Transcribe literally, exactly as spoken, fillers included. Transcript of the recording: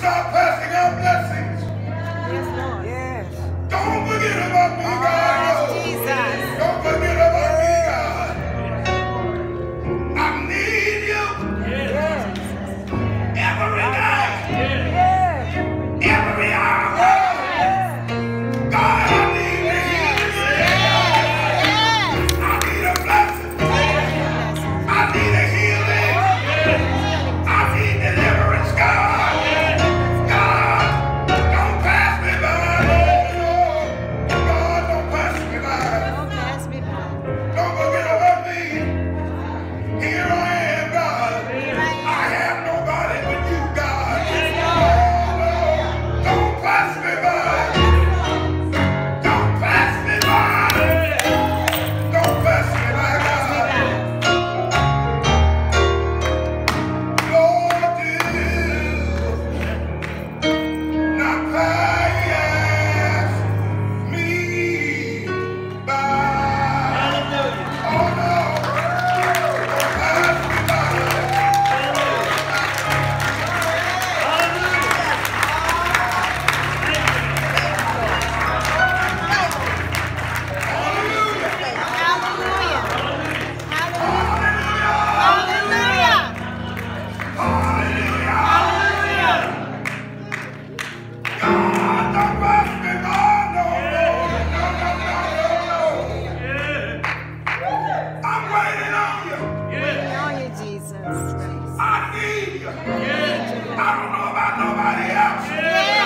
start passing out blessings. Yes, Lord. Yes. Don't forget about me, God. Yes, Jesus. Don't forget about me, God. I need you. Yes. Every night. Yes. Every hour. God, I need you. I need a blessing. I need a healing. I need deliverance, God. God, don't pass me by. God, don't pass me by. Don't pass me by. Don't forget about me. Here I am, God. Here I I am. have nobody but you, God. Yes, Lord. Don't pass me by. Don't pass me by. Don't pass me by, God. Lord, do not pass me by. Oh, no. Don't pass me by. Hallelujah. Hallelujah. Hallelujah. Hallelujah. God, don't pass me by. No, no, no, no, no, no, no. I'm waiting on you. Waiting on you, Jesus. I need you. I don't know about nobody else.